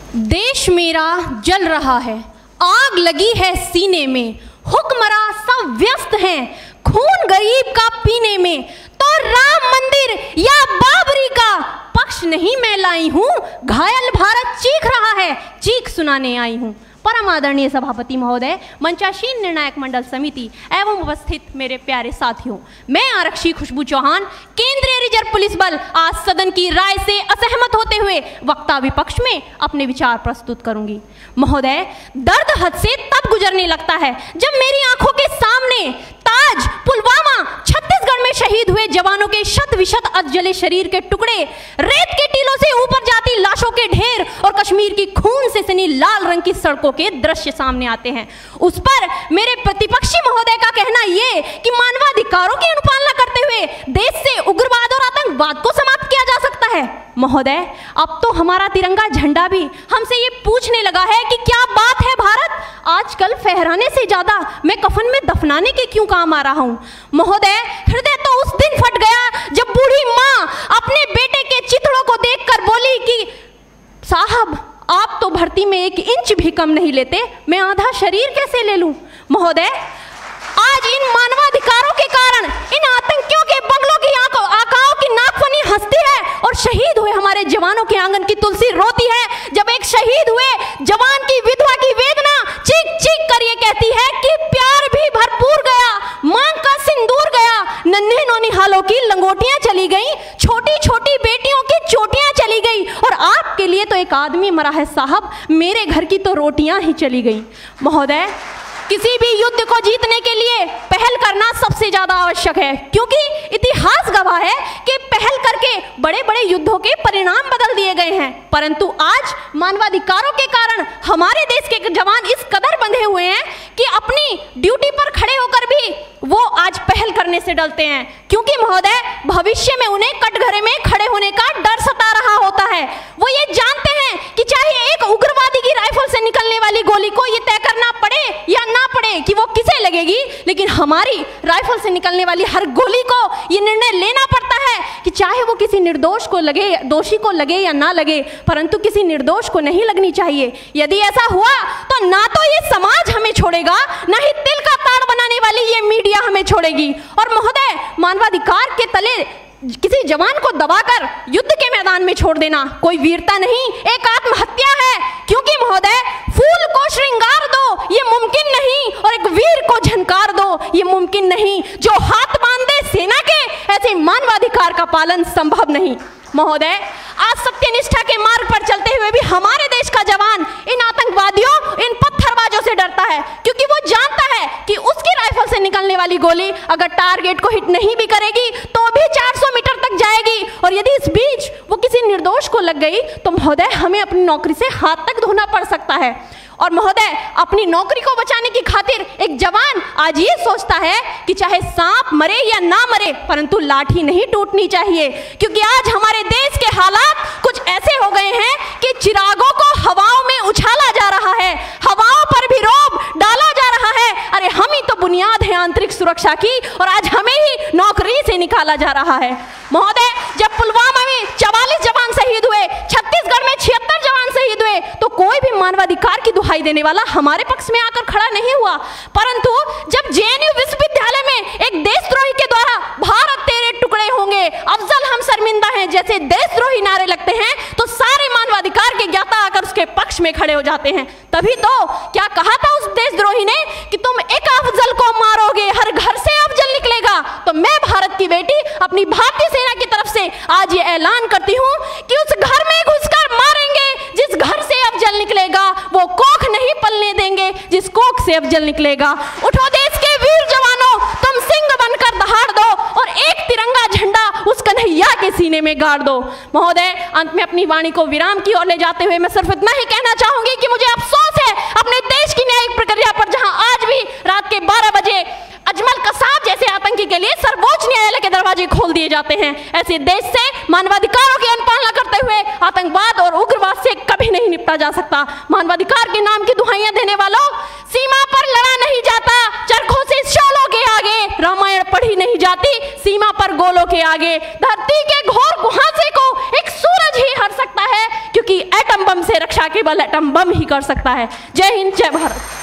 देश मेरा जल रहा है, आग लगी है सीने में, हुक्मरां सब व्यस्त हैं खून गरीब का पीने में, तो राम मंदिर या बाबरी का पक्ष नहीं मैं लाई हूं, घायल भारत चीख रहा है, चीख सुनाने आई हूं। परम आदरणीय सभापति महोदय, मंचासीन निर्णायक मंडल समिति एवं उपस्थित मेरे प्यारे साथियों, मैं आरक्षी खुशबू चौहान केंद्रीय रिजर्व पुलिस बल आज सदन की राय से असहमत होते हुए वक्ता विपक्ष में अपने विचार प्रस्तुत करूंगी। महोदय, दर्द हद से तब गुजरने लगता है जब मेरी आंखों के सामने ताज, पुलवामा, छत्तीसगढ़ में शहीद हुए जवानों के शत विशत अधजले शरीर के टुकड़े, रेत के टीलों से ऊपर जाती लाशों के ढेर और कश्मीर की खून से सनी लाल रंग की सड़कों के दृश्य सामने आते हैं। उस पर मेरे प्रतिपक्षी महोदय का कहना ये कि मानवाधिकारों की अनुपालना करते हुए देश से उग्रवाद और आतंकवाद को समाप्त किया जा सकता है। महोदय, अब तो हमारा तिरंगा झंडा भी हमसे ये पूछने लगा है कि क्या बात है भारत, आजकल फहराने से ज्यादा मैं कफन में दफनाने के क्यों काम आ रहा हूं। महोदय, हृदय तो उस दिन फट गया जब बूढ़ी मां अपने बेटे के चिथड़ों को देखकर बोली कि साहब, आप तो भर्ती में 1 इंच भी कम नहीं लेते, मैं आधा शरीर कैसे ले लूं। महोदय, आज इन मानवाधिकारों के कारण इन आतंकियों के बंगलों की आकाओं की नाकफनी हंसती है और शहीद हुए हमारे जवानों के आंगन की तुलसी रोती है। जब एक शहीद हुए जवान की विधवा की वेदना चीख चीख कर ये कहती है कि प्यार भी भरपूर गया, मांग का सिंदूर गया, नन्हे नौनिहालों की लंगोटियां चली गई, छोटी छोटी बेटियों की चोटियां चली गई और आपके लिए तो एक आदमी मरा है साहब, मेरे घर की तो रोटियां ही चली गई। महोदय, किसी भी युद्ध को जीतने के लिए पहल करना सबसे ज्यादा आवश्यक है, क्योंकि इतिहास गवाह है कि पहल करके बड़े बड़े युद्धों के परिणाम बदल दिए गए हैं। परंतु आज मानवाधिकारों के कारण हमारे देश के जवान इस कदर बंधे हुए हैं कि अपनी ड्यूटी पर खड़े होकर भी वो आज पहल करने से डरते हैं, क्योंकि महोदय भविष्य में उन्हें कटघरे में खड़े होने का डर सता रहा होता है। वो ये जानते हैं कि चाहे एक उग्रवादी की राइफल से निकलने वाली गोली को ये तय करना पड़े या ना पड़े कि वो किसे लगेगी, लेकिन हमारी राइफल से निकलने वाली हर गोली को ये निर्णय लेना पड़ता है कि चाहे वो किसी निर्दोष को लगे, दोषी को लगे या ना लगे, परंतु किसी निर्दोष को नहीं लगनी चाहिए। यदि ऐसा हुआ तो ना तो ये समाज हमें छोड़ेगा, ना ही तिल का ताड़ बनाने वाली ये मीडिया हमें छोड़ेगी। और महोदय, मानवाधिकार के तले किसी जवान को दबाकर युद्ध के मैदान में छोड़ देना कोई वीरता नहीं, एक आत्महत्या है। क्योंकि महोदय, फूल को श्रृंगार दो ये मुमकिन नहीं और एक वीर को झनकार दो ये मुमकिन नहीं। जो हाथ बांधे सेना के, ऐसे मानवाधिकार का पालन संभव नहीं। महोदय, आज सत्यनिष्ठा के मार्ग पर चलते हुए भी हमारे देश का जवान इन आतंकवादियों, इन पत्थरबाजों से डरता है, क्योंकि वो जानता है कि उसकी राइफल से निकलने वाली गोली अगर टारगेट को हिट नहीं भी करेगी तो भी 400 मीटर तक जाएगी, और यदि इस बीच वो किसी निर्दोष को लग गई तो महोदय हमें अपनी नौकरी से हाथ तक धोना पड़ सकता है। और महोदय, अपनी नौकरी को बचाने की खातिर एक जवान आज ये सोचता है कि चाहे सांप मरे या ना मरे, परंतु लाठी नहीं टूटनी चाहिए, क्योंकि आज हमारे देश के हालात कुछ ऐसे हो गए हैं कि चिरागों को हवाओं में उछाला जा रहा है, हवाओं पर भी रोब डाला जा रहा है। अरे हम ही तो बुनियाद है आंतरिक सुरक्षा की, और आज हमें ही नौकरी से निकाला जा रहा है। महोदय, जब पुलवामा में 44 जवान शहीद हुए, छत्तीसगढ़ में 76 जवान शहीद हुए, तो कोई भी मानवाधिकार की दुहाई देने वाला हमारे पक्ष में आकर खड़ा नहीं हुआ। परंतु जब जेएनयू विश्वविद्यालय में एक देशद्रोही के द्वारा भारत तेरे टुकड़े होंगे, अफजल हम शर्मिंदा हैं जैसे देशद्रोही नारे लगते हैं, तो सारे मानवाधिकार के ज्ञाता आकर उसके पक्ष में खड़े हो जाते हैं। तभी तो क्या कहा था उस देशद्रोही ने कि तुम एक अफजल को मारोगे, हर घर से अफजल निकलेगा। तो मैं भारत की बेटी अपनी भारतीय सेना की तरफ से आज ये ऐलान करती हूँ कि उस घर में घुसकर मारेंगे जिस घर से अफजल निकलेगा, वो कोख नहीं पलने देंगे जिस कोख से अफजल निकलेगा। उठो देश के वीर जवानों, तुम सिंह बनकर दहाड़ दो और एक तिरंगा झंडा उस कन्हैया के सीने में गाड़ दो। महोदय, अंत में अपनी वाणी को विराम की ओर ले जाते हुए मैं सिर्फ इतना ही कहना चाहूंगी कि मुझे अफसोस है अपने देश की न्यायिक प्रक्रिया पर, जहां आज भी रात के 12 बजे अजमल कसाब जैसे आतंकी के लिए सर्वोच्च न्यायालय के दरवाजे खोल दिए जाते हैं। ऐसे देश से मानवाधिकारों की अनुपालना करते हुए आतंकवाद और उग्रवाद से कभी नहीं निपटा जा सकता। मानवाधिकार के नाम की दुहाइयां देने वालों, सीमा पर लड़ा नहीं जाता चरखों से शोलों के आगे, रामायण पढ़ी नहीं जाती सीमा पर गोलों के आगे। धरती के घोर कुहासे को एक सूरज ही हर सकता है, क्योंकि एटम बम से रक्षा केवल एटम बम ही कर सकता है। जय हिंद, जय भारत।